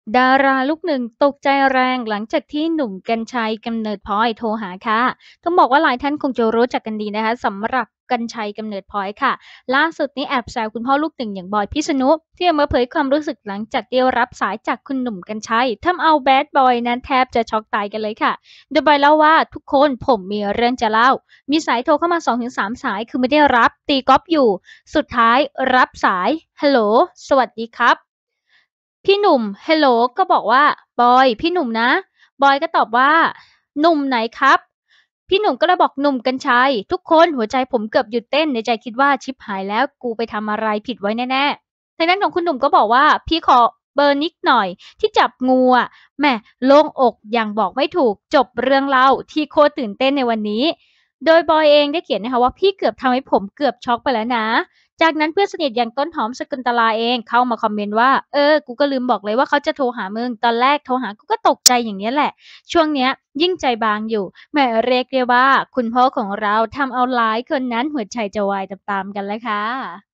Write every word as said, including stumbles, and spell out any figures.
ดาราลูกหนึ่งตกใจแรงหลังจากที่หนุ่มกรรชัยกำเนิดพลอยโทรหาค่ะต้องบอกว่าหลายท่านคงจะรู้จักกันดีนะคะสำหรับกรรชัยกำเนิดพลอยค่ะล่าสุดนี้แอบแซวคุณพ่อลูกหนึ่งอย่างบอยพิษณุที่ออกมาเผยความรู้สึกหลังจากได้รับสายจากคุณหนุ่มกรรชัยทำเอาแบดบอยนั้นแทบจะช็อกตายกันเลยค่ะโดยบอยเล่าว่าทุกคนผมมีเรื่องจะเล่ามีสายโทรเข้ามาสองถึงสามสายคือไม่ได้รับตีก๊อฟอยู่สุดท้ายรับสายฮัลโหลสวัสดีครับ พี่หนุ่มเฮลโลก็บอกว่าบอยพี่หนุ่มนะบอยก็ตอบว่าหนุ่มไหนครับพี่หนุ่มก็เลยบอกหนุ่มกัญชัยทุกคนหัวใจผมเกือบหยุดเต้นในใจคิดว่าชิปหายแล้วกูไปทำอะไรผิดไว้แน่ๆทางด้านของคุณหนุ่มก็บอกว่าพี่ขอเบอร์นิดหน่อยที่จับงูอ่ะแหม่โล่งอกอย่างบอกไม่ถูกจบเรื่องเล่าที่โคตรตื่นเต้นในวันนี้โดยบอยเองได้เขียนนะคะว่าพี่เกือบทำให้ผมเกือบช็อกไปแล้วนะ จากนั้นเพื่อนสนิทอย่างต้นหอมสกุลตลาเองเข้ามาคอมเมนต์ว่าเออกูก็ลืมบอกเลยว่าเขาจะโทรหามึงตอนแรกโทรหากูก็ตกใจอย่างเนี้ยแหละช่วงเนี้ยยิ่งใจบางอยู่แหมเรียกได้ว่าคุณพ่อของเราทำเอาหลายคนนั้นหัวใจจะวายตามๆกันเลยค่ะ